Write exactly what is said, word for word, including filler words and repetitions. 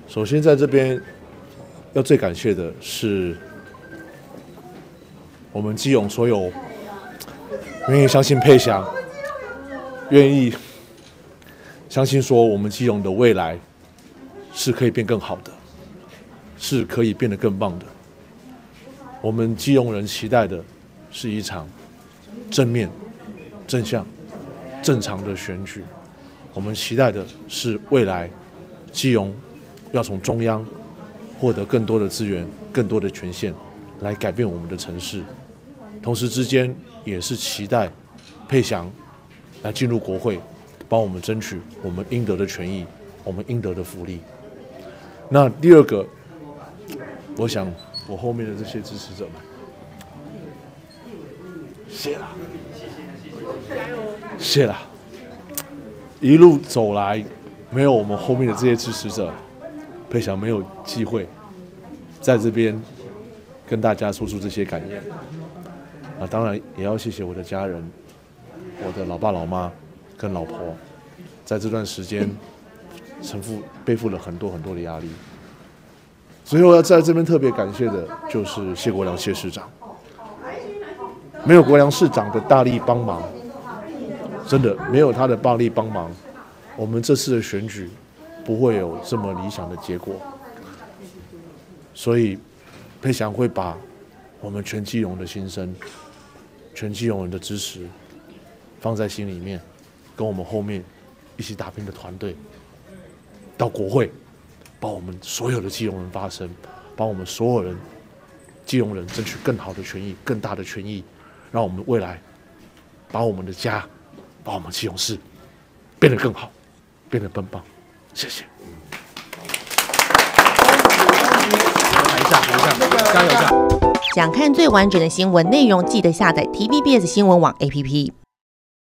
首先在这边要最感谢的是我们基隆所有愿意相信佩翔，愿意相信说我们基隆的未来是可以变更好的，是可以变得更棒的。我们基隆人期待的是一场正面、正向、正常的选举。我们期待的是未来基隆要从中央获得更多的资源、更多的权限，来改变我们的城市。同时之间也是期待佩翔来进入国会，帮我们争取我们应得的权益，我们应得的福利。那第二个，我想我后面的这些支持者们，谢啦，谢啦，一路走来，没有我们后面的这些支持者，佩翔没有机会在这边跟大家说出这些感言。啊，当然也要谢谢我的家人，我的老爸老妈跟老婆，在这段时间承负背负了很多很多的压力。最后要在这边特别感谢的就是谢国良谢市长，没有国良市长的大力帮忙，真的没有他的大力帮忙，我们这次的选举不会有这么理想的结果。所以佩翔会把我们全基隆的心声、全基隆人的支持放在心里面，跟我们后面一起打拼的团队到国会，帮我们所有的基隆人发声，帮我们所有人基隆人争取更好的权益、更大的权益，让我们未来把我们的家、把我们基隆市变得更好，变得更棒。谢谢。 台下，台下，加油！加油！ 想看最完整的新闻内容，记得下载 T V B S 新闻网 A P P。